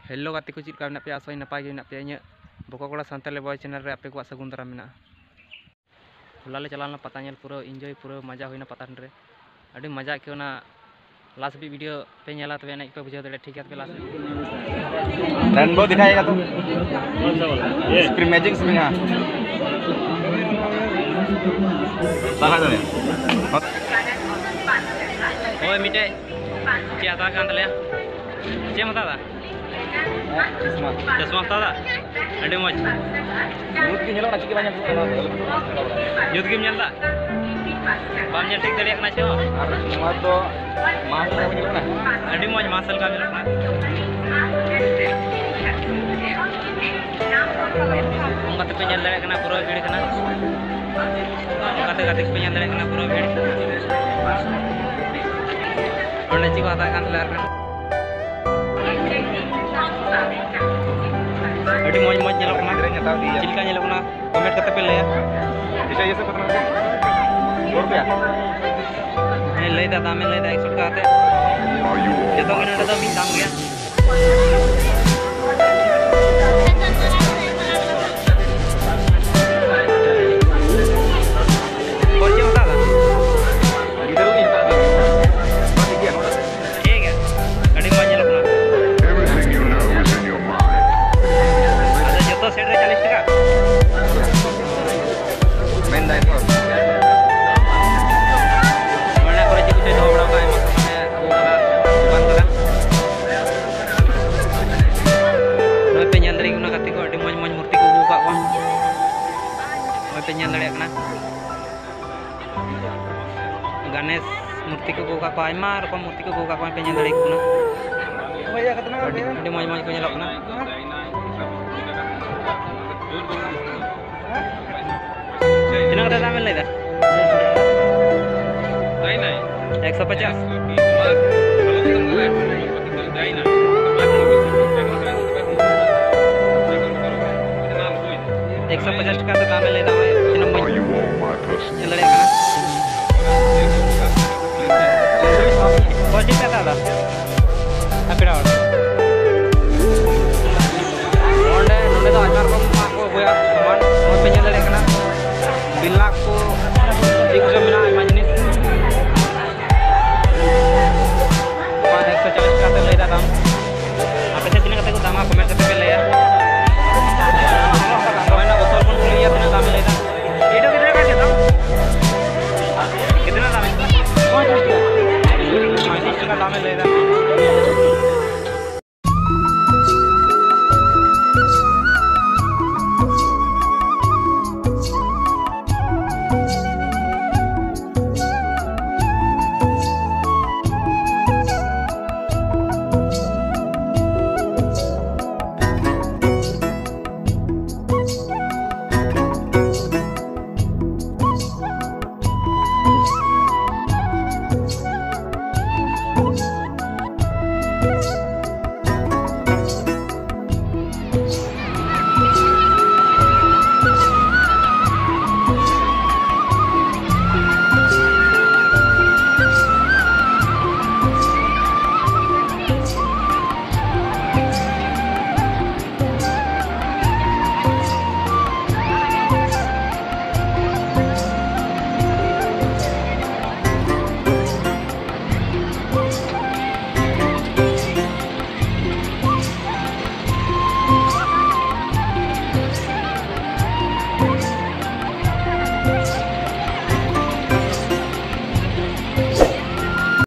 hello गाते को चीज पे आसो नपाय पे इन बकोगड़ा सानताली बॉय चैनल रे आपे को सगुन दारा मेना हलाले चलाना पता पूरा एंजॉय पूरा मजा होना पतान रे अभी मजा के लास्ट भी वीडियो पे नेला तबे एने पे बुझाव दे ठीक है पे लास्ट रेनबो दिखाएगा तो स्क्रीन मैजिक स्क्रीन हां सारा दे ओए मिटे क्या था कांदले चे मता दा चश्मा था अड़ी मज यूथ की नेला चिके बा냐 यूथ की नेला बाम नेल ठीक दड़िया कना छो और नवा तो मास का मिलना अड़ी मज मासल का मिलना उनका पे नेल दड़े कना पूरा भीड़ कना गाते पे नेल दड़े कना पूरा भीड़ और नची को आता कान ले अड़ी मज मज नेलो कना चिलका नेलो कना कमेंट करते पे ले इसे ये से पता ₹100 नहीं ले दादा में ले दा 100 का आते जतो के नडा तो मी दाम गया गणेश मूर्ति को गोका को आयमा रकम मूर्ति को गोका को पे नेल दड़े कोना भैया कितना अड़ी मज मज को नेलो कना इना कते दाम ले दा नहीं 150 150 का तो दाम ले दा